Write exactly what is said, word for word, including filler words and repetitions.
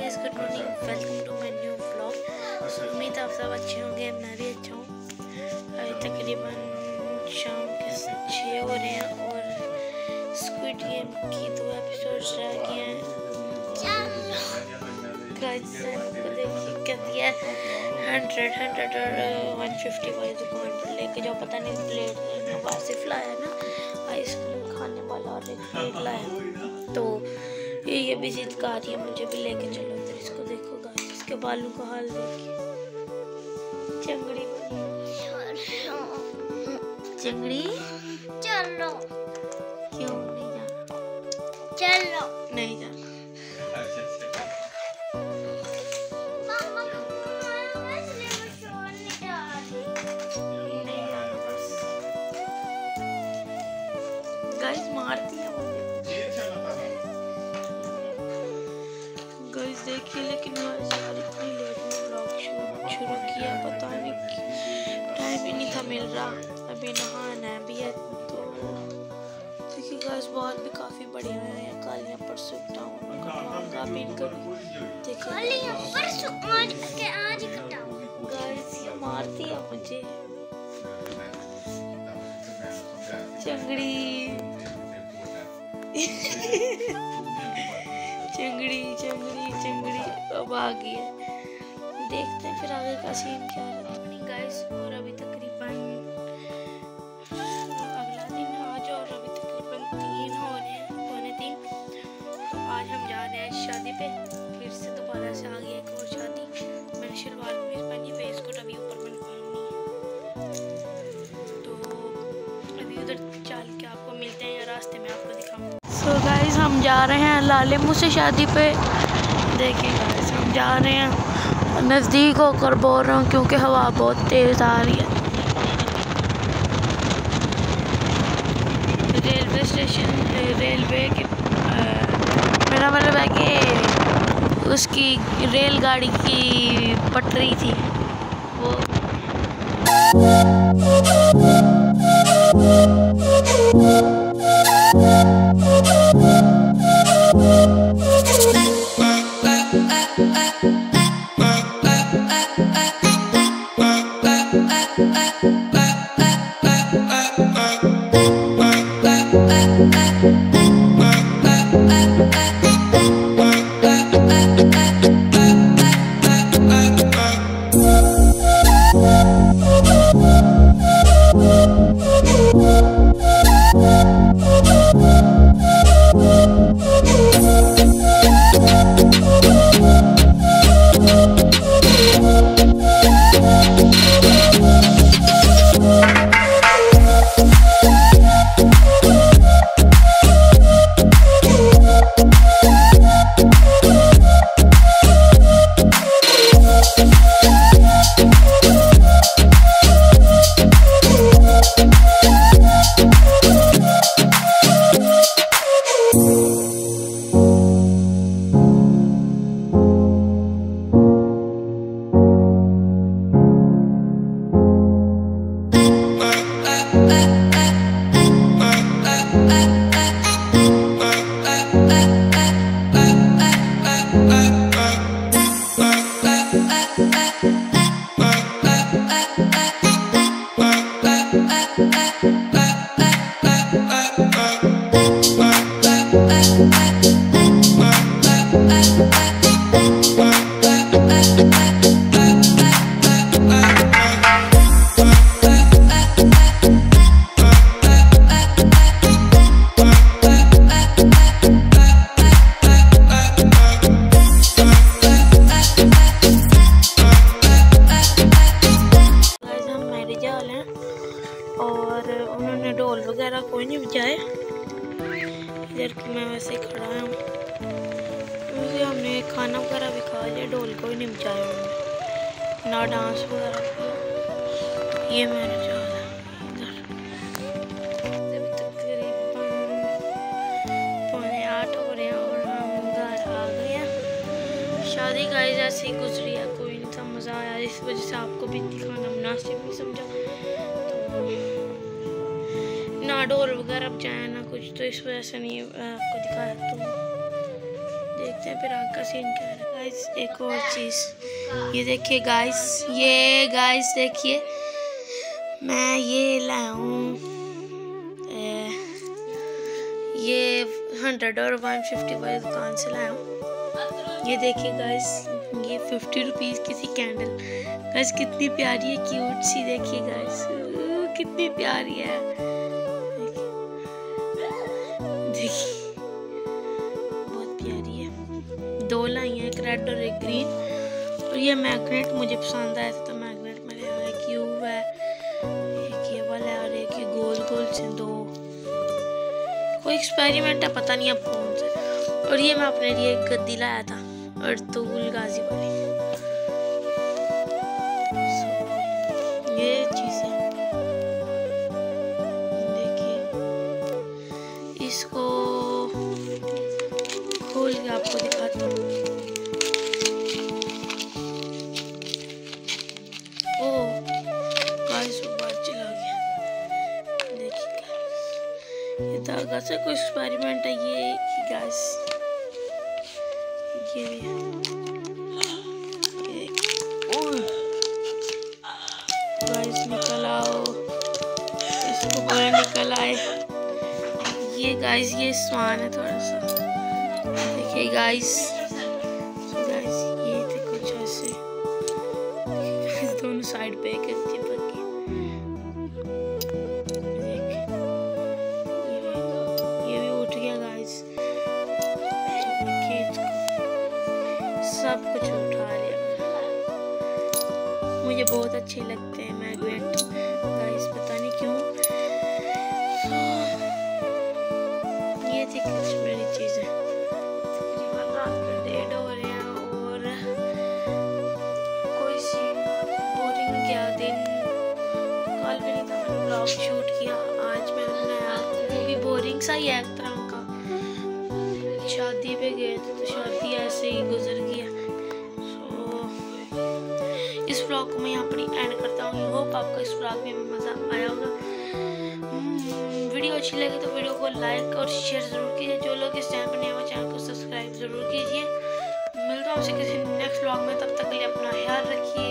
Guys, good morning, welcome to my new vlog. उम्मीद आप सब अच्छे होंगे, मैं भी अच्छा हूँ। अभी तकरीबन शाम के छः हो रहे हैं और स्क्विड गेम की दो एपिसोड्स रह गए हैं। गाइस को देखिए क्या दिया हंड्रेड हंड्रेड और वन फिफ्टी वाली दुकान पर लेके जाओ। पता नहीं प्लेट वासिफ लाया ना आइसक्रीम खाने वाला और एक प्लेट लाया, तो ये ये भी जिद कर रही है मुझे भी लेके चलो। तो इसको देखो गाइस, इसके बालों का हाल देखिए। चंगड़ी चंगड़ी चलो क्यों नहीं जाना? चलो नहीं जाना। गाइस मारती है मुझे गाइस देखिए। लेकिन यार इतनी लेट में व्लॉग शुरू किया, पता नहीं टाइम ही नहीं था मिल रहा। अभी नहाना भी है तो देखिए गाइस, बाल भी काफ़ी बड़े हुए हैं। कालियाँ परसों कटाऊंगा भी देखिए परसों आज के आज कटाऊं। गाइस ये मारती है मुझे। चंगड़ी चंगड़ी चंगड़ी चंगड़ी अब आ गई है। देखते हैं फिर आगे का सीन क्या रहता है गाइस। और अभी तकरीबन अगला दिन आज और अभी तकरीबन तीन हो रहे हैं, पौने तीन। तो आज हम जा रहे हैं शादी पे। फिर से दोबारा से आ गई एक और शादी। मैंने शलवार कमीज पहनी, फेस कोट अभी ऊपर मैंने पहनी है। तो अभी उधर चल के आपको मिलते हैं या रास्ते में आपको दिखाऊंगा। तो गाइस हम जा रहे हैं लाले मुँह से शादी पे। देखिए गाइस हम जा रहे हैं, नज़दीक होकर बोल रहा हूँ क्योंकि हवा बहुत तेज़ आ रही है। रेलवे स्टेशन, रेलवे के मेरा मतलब है कि उसकी रेलगाड़ी की पटरी थी वो। और उन्होंने ढोल वगैरह कोई नहीं बजाए। इधर मैं वैसे ही खड़ा हूँ। वैसे हमने खाना वगैरह भी खा लिया, ढोल कोई नहीं बजाया उन्होंने, ना डांस वगैरह किया। ये मेरा जा रहा है इधर। अभी तकरीबन पौने आठ हो रहे हैं और हम घर आ गए हैं। शादी गाइस ऐसे ही गुजरी है, कोई नहीं था, मज़ा आया। इस वजह से आपको भी दिखाना मुनासिब नहीं समझा। ना ढोल वगैरह बजाया ना कुछ, तो इस वजह से नहीं आपको दिखाया। तो देखते देखते हैं फिर आग का सीन क्या है। गाइस एक और चीज़ ये देखिए गाइस, ये गाइस देखिए मैं ये लाया हूँ, ये हंड्रेड और वन फिफ्टी वाली दुकान से लाया हूँ। ये देखिए गाइस, ये फिफ्टी रुपीज़ की थी कैंडल। गाइस कितनी प्यारी है, क्यूट सी। देखिए गाइस कितनी प्यारी है, देखिए बहुत प्यारी है। दो लाई हैं, एक रेड और एक ग्रीन। और ये मैग्नेट मुझे पसंद आया था तो मैग्नेट मैंने यहाँ क्यूब है, एक ये वाला है और एक ये गोल गोल से दो। कोई एक्सपेरिमेंट है, पता नहीं अब कौन सा। और ये मैं अपने लिए एक गद्दी लाया था और तूल गाजी वाली। ये चीज़ें देखिए, इसको खोल के आपको दिखाता हूँ। ओह गाइस वो बात चला गया, देखिए गाइस ये धागा से कोई एक्सपेरिमेंट है। ये गाइस ये भी है, गाइस निकल आओ, इसको बाहर निकल आए। ये गाइस ये सामान है थोड़ा सा, देखिए गाइस। गाइस ये थे कुछ ऐसे, दोनों साइड पे एक एक चिपक के। ये भी उठ गया गाइस, सब कुछ उठा लिया। मुझे बहुत अच्छे लगते हैं मैग्नेट गाइस, पता नहीं क्यों। ये थी कुछ मेरी चीज़ें। तकरीबन रात के डेढ़ हो रहे हैं और कोई सी बोरिंग क्या दिन, कल भी नहीं था मैंने ब्लॉग शूट किया, आज मैंने बनाया। वो भी बोरिंग सा ही है एक तरह का। शादी पे गए थे तो शादी ऐसे ही गुजर गया। इस व्लॉग को मैं यहाँ पर एंड करता हूँ। होप आपको इस व्लॉग में मज़ा आया होगा। वीडियो अच्छी लगी तो वीडियो को लाइक और शेयर ज़रूर कीजिए। जो लोग इस चैनल पर नए हो चैनल को सब्सक्राइब ज़रूर कीजिए। मिलता हूँ आपसे किसी नेक्स्ट व्लॉग में, तब तक के लिए अपना ख्याल रखिए।